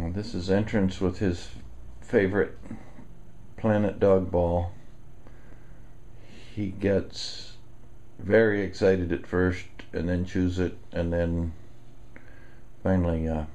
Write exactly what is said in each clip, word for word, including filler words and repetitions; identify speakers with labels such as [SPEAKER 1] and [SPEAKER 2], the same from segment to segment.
[SPEAKER 1] This is Entrance with his favorite Planet Dog ball. He gets very excited at first and then chews it and then finally uh,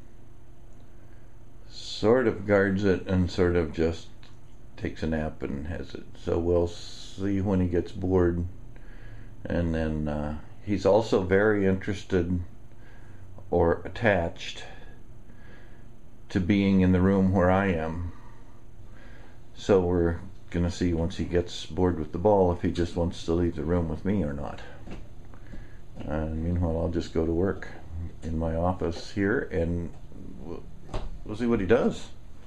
[SPEAKER 1] sort of guards it and sort of just takes a nap and has it. So we'll see when he gets bored. And then uh, he's also very interested or attached to being in the room where I am. So we're gonna see once he gets bored with the ball if he just wants to leave the room with me or not. And meanwhile, I'll just go to work in my office here and we'll, we'll see what he does.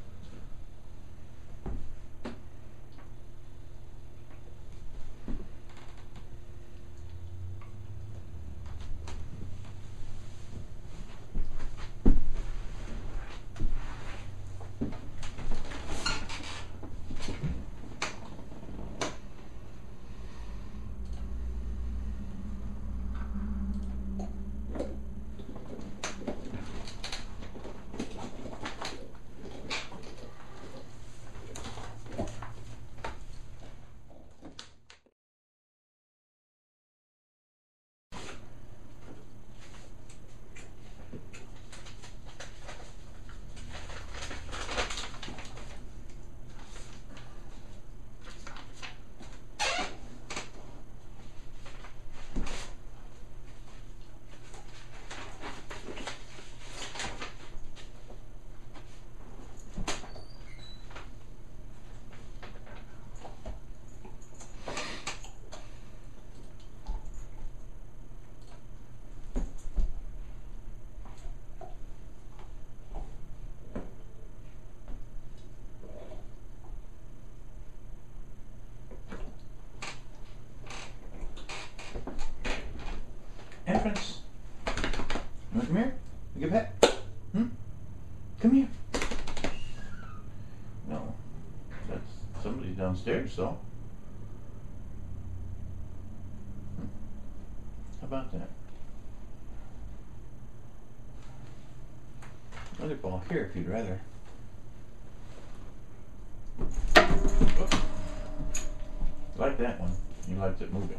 [SPEAKER 1] Entrance, you want to come here? You get pet? Hmm? Come here. No, that's somebody downstairs, though. Hmm. How about that? Another ball here if you'd rather. Oops. Like that one. You liked it moving.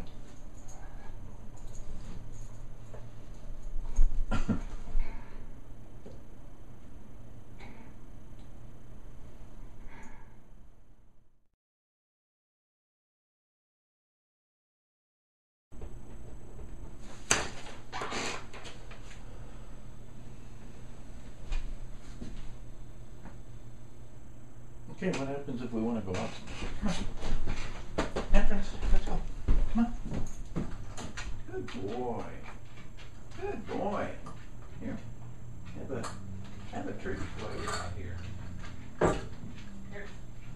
[SPEAKER 1] Okay, what happens if we want to go out? Come on. Entrance, let's go. Come on. Good boy. Good boy. Here. Have a have a treat while you're out here. Here.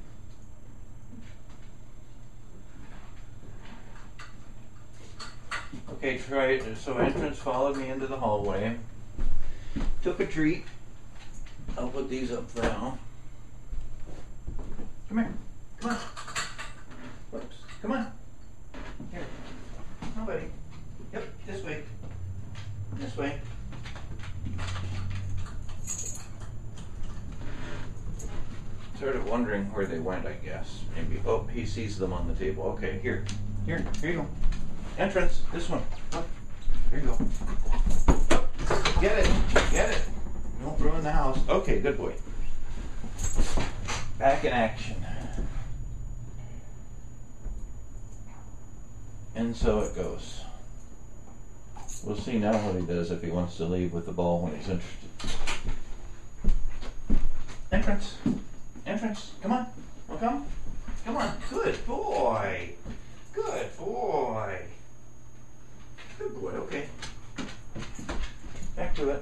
[SPEAKER 1] Okay, try it. So Entrance followed me into the hallway. Took a treat. I'll put these up for now. Come here. Come on. Whoops. Come on. Here. Come on, buddy. Yep, this way. This way. Sort of wondering where they went, I guess. Maybe. Oh, he sees them on the table. Okay, here. Here. Here you go. Entrance. This one. Oh, here you go. Oh, get it. Get it. Don't ruin the house. Okay, good boy. Back in action. And so it goes. We'll see now what he does if he wants to leave with the ball when he's interested. Entrance. Entrance. Come on. Wanna come? Come on. Good boy. Good boy. Good boy. Okay. Back to it.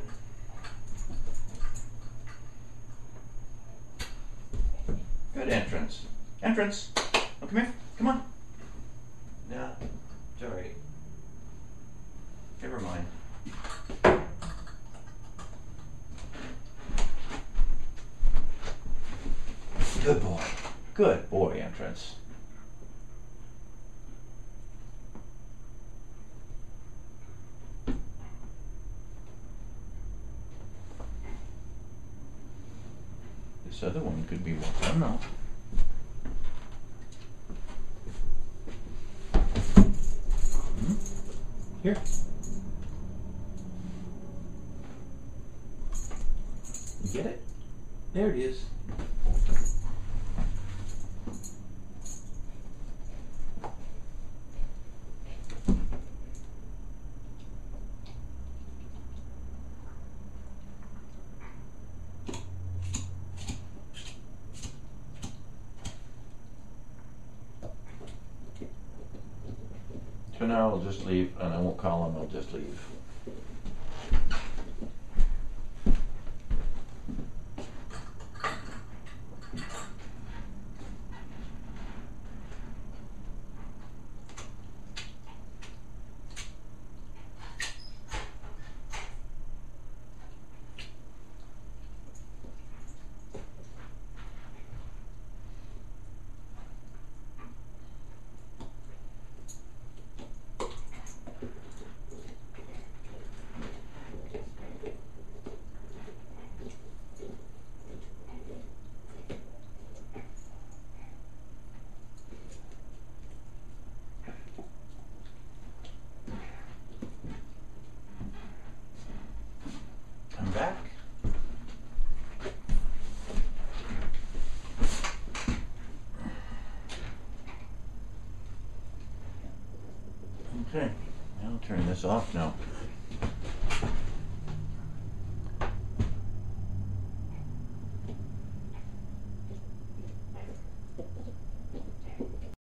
[SPEAKER 1] Good Entrance. Entrance. Oh, come here. Come on. No, it's all right. Never mind. Good boy. Good boy, Entrance. This other one could be one. I don't know. Hmm? Here. You get it? There it is. So now I'll just leave, and I won't call him, I'll just leave. I'm back. Okay, I'll turn this off now.